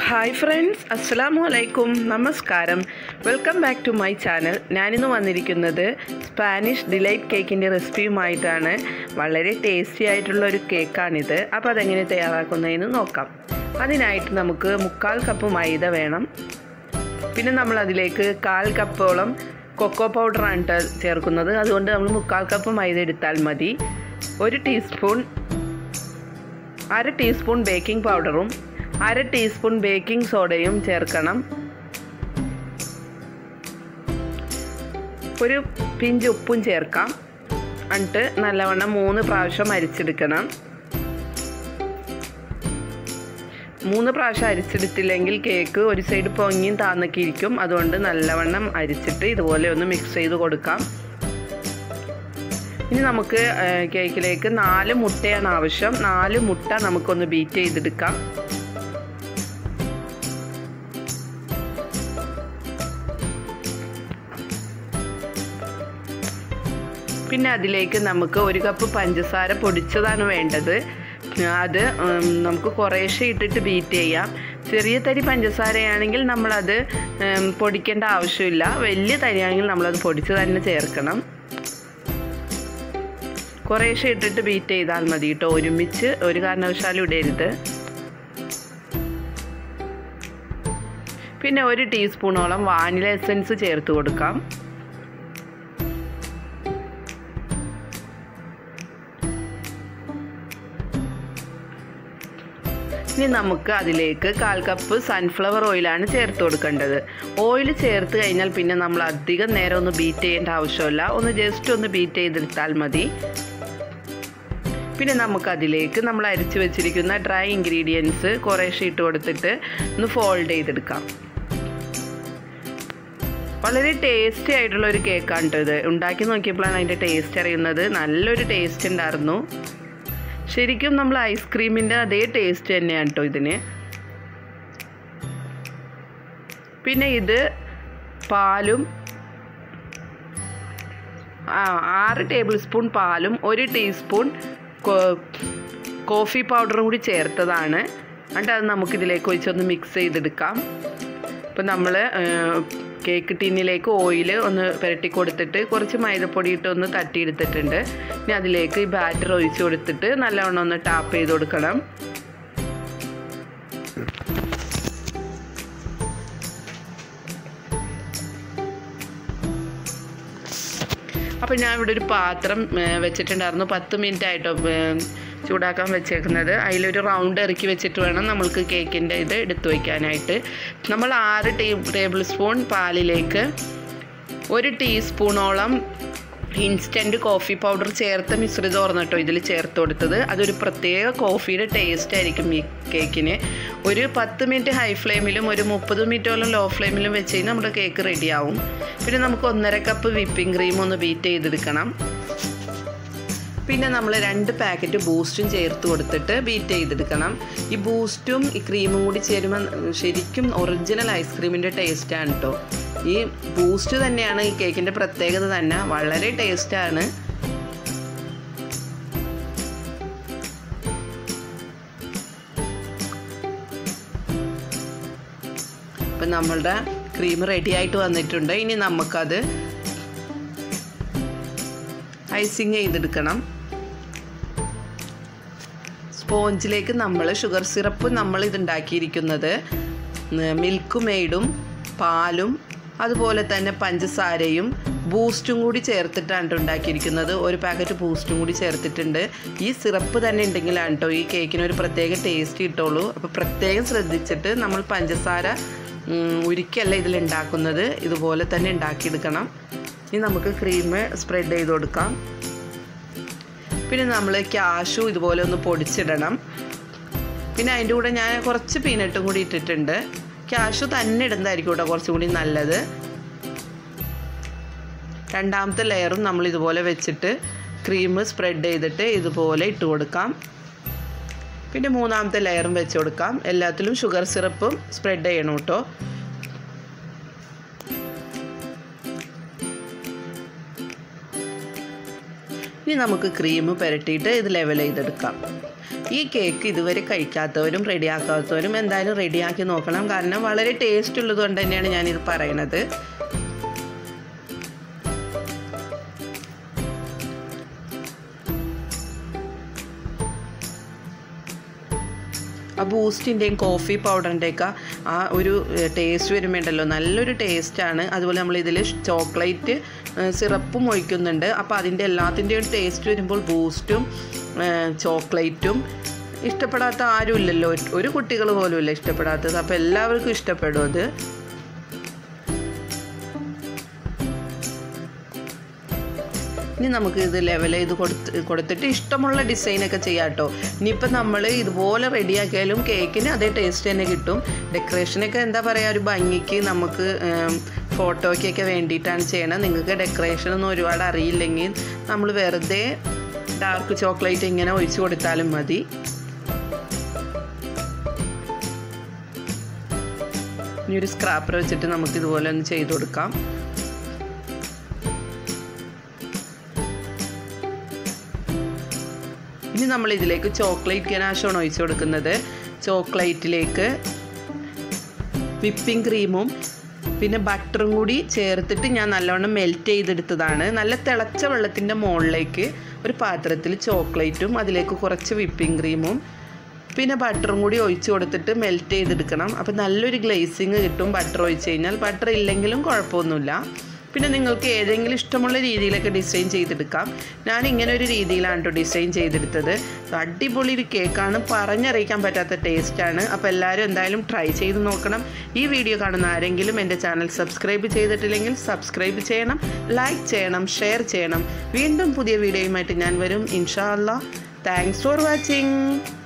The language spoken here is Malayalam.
ഹായ് ഫ്രണ്ട്സ്, അസ്സലാമു അലൈക്കും, നമസ്കാരം. Welcome back to my channel. ഞാനിന്ന് വന്നിരിക്കുന്നത് സ്പാനിഷ് ഡിലൈറ്റ് കേക്കിൻ്റെ റെസിപ്പിയുമായിട്ടാണ്. വളരെ ടേസ്റ്റി ആയിട്ടുള്ള ഒരു കേക്കാണിത്. അപ്പോൾ അതെങ്ങനെ തയ്യാറാക്കുന്നതെന്ന് നോക്കാം. അതിനായിട്ട് നമുക്ക് 1/4 കപ്പ് മൈദ വേണം. പിന്നെ നമ്മൾ അതിലേക്ക് 1/4 കപ്പോളം കൊക്കോ പൗഡറാണ് ചേർക്കുന്നത്. അതുകൊണ്ട് നമ്മൾ 1/4 കപ്പ് മൈദ എടുത്താൽ മതി. 1 ടീസ്പൂൺ 1/2 ടീസ്പൂൺ ബേക്കിംഗ് പൗഡറും 1/2 ടീസ്പൂൺ ബേക്കിംഗ് സോഡയും ചേർക്കണം. ഒരു പിഞ്ച് ഉപ്പും ചേർക്കാം. എന്നിട്ട് നല്ലവണ്ണം 3 പ്രാവശ്യം അരിച്ചെടുക്കണം. 3 പ്രാവശ്യം അരിച്ചെടുത്തില്ലെങ്കിൽ കേക്ക് ഒരു സൈഡ് പൊങ്ങിയും താന്നൊക്കെ ഇരിക്കും. അതുകൊണ്ട് നല്ലവണ്ണം അരിച്ചിട്ട് ഇതുപോലെ ഒന്ന് മിക്സ് ചെയ്ത് കൊടുക്കാം. ഇനി നമുക്ക് കേക്കിലേക്ക് 4 മുട്ടയാണ് ആവശ്യം. 4 മുട്ട നമുക്കൊന്ന് ബീറ്റ് ചെയ്തെടുക്കാം. പിന്നെ അതിലേക്ക് നമുക്ക് 1 കപ്പ് പഞ്ചസാര പൊടിച്ചതാണ് വേണ്ടത്. അത് നമുക്ക് കുറേശ്ശെ ഇട്ടിട്ട് ബീറ്റ് ചെയ്യാം. ചെറിയ തരി പഞ്ചസാരയാണെങ്കിൽ നമ്മളത് പൊടിക്കേണ്ട ആവശ്യമില്ല. വലിയ തരിയാണെങ്കിൽ നമ്മളത് പൊടിച്ച് തന്നെ ചേർക്കണം. കുറേശ്ശെ ഇട്ടിട്ട് ബീറ്റ് ചെയ്താൽ മതി കേട്ടോ. ഒരുമിച്ച് ഒരു കാരണവശാലും ഇടരുത്. പിന്നെ 1 ടീസ്പൂണോളം വാനില എസൻസ് ചേർത്ത് കൊടുക്കാം. ഇനി നമുക്ക് അതിലേക്ക് 1/4 കപ്പ് സൺഫ്ലവർ ഓയിലാണ് ചേർത്ത് കൊടുക്കേണ്ടത്. ഓയിൽ ചേർത്ത് കഴിഞ്ഞാൽ പിന്നെ നമ്മൾ അധികം നേരം ഒന്ന് ബീറ്റ് ചെയ്യേണ്ട ആവശ്യമില്ല. ജസ്റ്റ് ഒന്ന് ബീറ്റ് ചെയ്തെടുത്താൽ മതി. പിന്നെ നമുക്കതിലേക്ക് നമ്മൾ അരിച്ച് വെച്ചിരിക്കുന്ന ഡ്രൈ ഇൻഗ്രീഡിയൻസ് കുറേശ്ശെ ഇട്ട് കൊടുത്തിട്ട് ഒന്ന് ഫോൾഡ് ചെയ്തെടുക്കാം. വളരെ ടേസ്റ്റി ആയിട്ടുള്ള ഒരു കേക്കാണ് കേട്ടോ ഇത്. ഉണ്ടാക്കി നോക്കിയപ്പോഴാണ് അതിൻ്റെ ടേസ്റ്റ് അറിയുന്നത്. നല്ലൊരു ടേസ്റ്റ് ഉണ്ടായിരുന്നു. ശരിക്കും നമ്മൾ ഐസ്ക്രീമിൻ്റെ അതേ ടേസ്റ്റ് തന്നെയാണ് കേട്ടോ ഇതിന്. പിന്നെ ഇത് പാലും 6 ടേബിൾ സ്പൂൺ പാലും 1 ടീസ്പൂൺ കോഫി പൗഡറും കൂടി ചേർത്തതാണ്. എന്നിട്ട് അത് നമുക്കിതിലേക്ക് ഒഴിച്ചൊന്ന് മിക്സ് ചെയ്തെടുക്കാം. ഇപ്പം നമ്മൾ കേക്ക് ടിന്നിലേക്ക് ഓയിൽ ഒന്ന് പുരട്ടി കൊടുത്തിട്ട് കുറച്ച് മൈദപ്പൊടി ഇട്ട് ഒന്ന് തട്ടിയെടുത്തിട്ടുണ്ട്. ഇനി അതിലേക്ക് ഈ ബാറ്റർ ഒഴിച്ച് കൊടുത്തിട്ട് നല്ലവണ്ണം ഒന്ന് ടാപ്പ് ചെയ്ത് കൊടുക്കണം. അപ്പോൾ ഞാൻ ഇവിടെ ഒരു പാത്രം വെച്ചിട്ടുണ്ടായിരുന്നു. 10 മിനിറ്റ് ആയിട്ടോ ചൂടാക്കാൻ വെച്ചേക്കുന്നത്. അതിലൊരു റൗണ്ട് ഇറക്കി വെച്ചിട്ട് വേണം നമ്മൾക്ക് കേക്കിൻ്റെ ഇത് എടുത്തു വയ്ക്കാനായിട്ട്. നമ്മൾ 6 ടേബിൾ സ്പൂൺ പാലിലേക്ക് 1 ടീസ്പൂണോളം ഇൻസ്റ്റൻറ്റ് കോഫി പൗഡർ ചേർത്ത മിശ്രിതം കേട്ടോ ഇതിൽ ചേർത്ത് കൊടുത്തത്. അതൊരു പ്രത്യേക കോഫിയുടെ ടേസ്റ്റ് ആയിരിക്കും ഈ കേക്കിന്. ഒരു 10 മിനിറ്റ് ഹൈ ഫ്ലെയിമിലും ഒരു 30 മിനിറ്റോളം ലോ ഫ്ലെയിമിലും വെച്ച് കഴിഞ്ഞാൽ നമ്മുടെ കേക്ക് റെഡിയാവും. പിന്നെ നമുക്ക് 1/2 കപ്പ് വിപ്പിംഗ് ക്രീം ഒന്ന് ബീറ്റ് ചെയ്തെടുക്കണം. പിന്നെ നമ്മൾ 2 പാക്കറ്റ് ബൂസ്റ്റും ചേർത്ത് കൊടുത്തിട്ട് ബീറ്റ് ചെയ്തെടുക്കണം. ഈ ബൂസ്റ്റും ഈ ക്രീമും കൂടി ചേരുമ്പോൾ ശരിക്കും ഒറിജിനൽ ഐസ്ക്രീമിൻ്റെ ടേസ്റ്റാണ് കേട്ടോ. ഈ ബൂസ്റ്റ് തന്നെയാണ് ഈ കേക്കിൻ്റെ പ്രത്യേകത തന്നെ. വളരെ ടേസ്റ്റാണ്. ഇപ്പം നമ്മളുടെ ക്രീം റെഡി ആയിട്ട് വന്നിട്ടുണ്ട്. ഇനി നമുക്കത് ഐസിങ് ചെയ്തെടുക്കണം. സ്പോഞ്ചിലേക്ക് നമ്മൾ ഷുഗർ സിറപ്പ് ഇതുണ്ടാക്കിയിരിക്കുന്നത് മിൽക്ക് മെയ്ഡും പാലും അതുപോലെ തന്നെ പഞ്ചസാരയും ബൂസ്റ്റും കൂടി ചേർത്തിട്ടാണ് ഉണ്ടാക്കിയിരിക്കുന്നത്. 1 പാക്കറ്റ് ബൂസ്റ്റും കൂടി ചേർത്തിട്ടുണ്ട്. ഈ സിറപ്പ് തന്നെ ഉണ്ടെങ്കിലാണ് കേട്ടോ ഈ കേക്കിന് ഒരു പ്രത്യേക ടേസ്റ്റ് കിട്ടുള്ളൂ. അപ്പോൾ പ്രത്യേകം ശ്രദ്ധിച്ചിട്ട് നമ്മൾ പഞ്ചസാര ഉരുക്കല്ല ഇതിലുണ്ടാക്കുന്നത്. ഇതുപോലെ തന്നെ ഉണ്ടാക്കിയെടുക്കണം. ഇനി നമുക്ക് ക്രീം സ്പ്രെഡ് ചെയ്ത് കൊടുക്കാം. പിന്നെ നമ്മൾ കാഷ്യൂ ഇതുപോലെ ഒന്ന് പൊടിച്ചിടണം. പിന്നെ അതിൻ്റെ കൂടെ ഞാൻ കുറച്ച് പീനട്ടും കൂടി ഇട്ടിട്ടുണ്ട്. കാഷ്യൂ തന്നെ ഇടുന്നതായിരിക്കും കേട്ടോ കുറച്ചും കൂടി നല്ലത്. രണ്ടാമത്തെ ലെയറും നമ്മൾ ഇതുപോലെ വെച്ചിട്ട് ക്രീം സ്പ്രെഡ് ചെയ്തിട്ട് ഇതുപോലെ ഇട്ട് കൊടുക്കാം. പിന്നെ 3ാമത്തെ ലെയറും വെച്ച് കൊടുക്കാം. എല്ലാത്തിലും ഷുഗർ സിറപ്പും സ്പ്രെഡ് ചെയ്യണം കേട്ടോ. ഇനി നമുക്ക് ക്രീം പുരട്ടിയിട്ട് ഇത് ലെവൽ ചെയ്തെടുക്കാം. ഈ കേക്ക് ഇതുവരെ കഴിക്കാത്തവരും റെഡിയാക്കാത്തവരും എന്തായാലും റെഡിയാക്കി നോക്കണം. കാരണം വളരെ ടേസ്റ്റ് ഉള്ളത് കൊണ്ട് തന്നെയാണ് ഞാനിത് പറയണത്. ആ ബൂസ്റ്റിൻ്റെയും കോഫി പൗഡറിൻ്റെയൊക്കെ ആ ഒരു ടേസ്റ്റ് വരുമ്പോണ്ടല്ലോ നല്ലൊരു ടേസ്റ്റാണ്. അതുപോലെ നമ്മൾ ഇതിൽ ചോക്ലേറ്റ് സിറപ്പും ഒഴിക്കുന്നുണ്ട്. അപ്പോൾ അതിൻ്റെ എല്ലാത്തിൻ്റെയും ടേസ്റ്റ് വരുമ്പോൾ ബൂസ്റ്റും ചോക്ലേറ്റും ഇഷ്ടപ്പെടാത്ത ആരും ഇല്ലല്ലോ, ഒരു കുട്ടികൾ പോലും ഇല്ല ഇഷ്ടപ്പെടാത്തത്. അപ്പോൾ എല്ലാവർക്കും ഇഷ്ടപ്പെടും അത്. ഇനി നമുക്ക് ഇത് ലെവൽ ചെയ്ത് കൊടുത്തിട്ട് ഇഷ്ടമുള്ള ഡിസൈനൊക്കെ ചെയ്യാം കേട്ടോ. ഇനിയിപ്പോൾ നമ്മൾ ഇതുപോലെ റെഡിയാക്കിയാലും കേക്കിന് അതേ ടേസ്റ്റ് തന്നെ കിട്ടും. ഡെക്കറേഷനൊക്കെ എന്താ പറയുക, ഒരു ഭംഗിക്ക് നമുക്ക് ഫോട്ടോയ്ക്കൊക്കെ വേണ്ടിയിട്ടാണ് ചെയ്യണത്. നിങ്ങൾക്ക് ഡെക്കറേഷനൊന്നും ഒരുപാട് അറിയില്ലെങ്കിൽ നമ്മൾ വെറുതെ ഡാർക്ക് ചോക്ലേറ്റ് ഇങ്ങനെ ഒഴിച്ച് കൊടുത്താലും മതി. ഇനി ഒരു സ്ക്രാപ്പർ വെച്ചിട്ട് നമുക്കിതുപോലെ ഒന്ന് ചെയ്ത് കൊടുക്കാം. ഇനി നമ്മൾ ഇതിലേക്ക് ചോക്ലേറ്റ് ഗനാഷാണ് ഒഴിച്ച് കൊടുക്കുന്നത്. ചോക്ലേറ്റിലേക്ക് വിപ്പിംഗ് ക്രീമും പിന്നെ ബട്ടറും കൂടി ചേർത്തിട്ട് ഞാൻ നല്ലവണ്ണം മെൽറ്റ് ചെയ്തെടുത്തതാണ്. നല്ല തിളച്ച വെള്ളത്തിൻ്റെ മുകളിലേക്ക് ഒരു പാത്രത്തിൽ ചോക്ലേറ്റും അതിലേക്ക് കുറച്ച് വിപ്പിംഗ് ക്രീമും പിന്നെ ബട്ടറും കൂടി ഒഴിച്ച് കൊടുത്തിട്ട് മെൽറ്റ് ചെയ്തെടുക്കണം. അപ്പോൾ നല്ലൊരു ഗ്ലേസിങ് കിട്ടും ബട്ടർ ഒഴിച്ച് കഴിഞ്ഞാൽ. ബട്ടർ ഇല്ലെങ്കിലും കുഴപ്പമൊന്നുമില്ല. പിന്നെ നിങ്ങൾക്ക് ഏതെങ്കിലും ഇഷ്ടമുള്ള രീതിയിലൊക്കെ ഡിസൈൻ ചെയ്തെടുക്കാം. ഞാൻ ഇങ്ങനെ ഒരു രീതിയിലാണ് കേട്ടോ ഡിസൈൻ ചെയ്തെടുത്തത്. അടിപൊളി ഒരു കേക്കാണ്, പറഞ്ഞറിയിക്കാൻ പറ്റാത്ത ടേസ്റ്റാണ്. അപ്പോൾ എല്ലാവരും എന്തായാലും ട്രൈ ചെയ്ത് നോക്കണം. ഈ വീഡിയോ കാണുന്ന ആരെങ്കിലും എൻ്റെ ചാനൽ സബ്സ്ക്രൈബ് ചെയ്തിട്ടില്ലെങ്കിൽ സബ്സ്ക്രൈബ് ചെയ്യണം, ലൈക്ക് ചെയ്യണം, ഷെയർ ചെയ്യണം. വീണ്ടും പുതിയ വീഡിയോയുമായിട്ട് ഞാൻ വരും ഇൻഷാ അല്ലാഹ്. Thanks for watching.